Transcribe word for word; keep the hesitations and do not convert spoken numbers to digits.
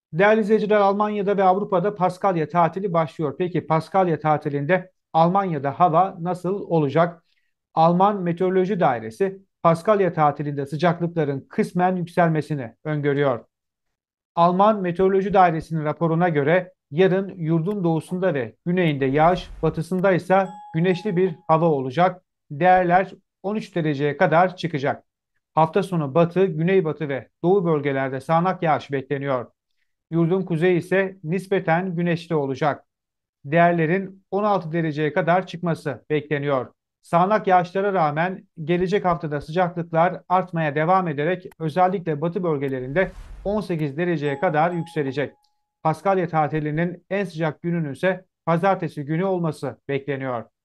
Değerli izleyiciler, Almanya'da ve Avrupa'da Paskalya tatili başlıyor. Peki Paskalya tatilinde Almanya'da hava nasıl olacak? Alman Meteoroloji Dairesi Paskalya tatilinde sıcaklıkların kısmen yükselmesini öngörüyor. Alman Meteoroloji Dairesi'nin raporuna göre yarın yurdun doğusunda ve güneyinde yağış, batısında ise güneşli bir hava olacak. Değerler on üç dereceye kadar çıkacak. Hafta sonu batı, güneybatı ve doğu bölgelerde sağanak yağış bekleniyor. Yurdun kuzeyi ise nispeten güneşli olacak. Değerlerin on altı dereceye kadar çıkması bekleniyor. Sağanak yağışlara rağmen gelecek haftada sıcaklıklar artmaya devam ederek özellikle batı bölgelerinde on sekiz dereceye kadar yükselecek. Paskalya tatilinin en sıcak gününün ise pazartesi günü olması bekleniyor.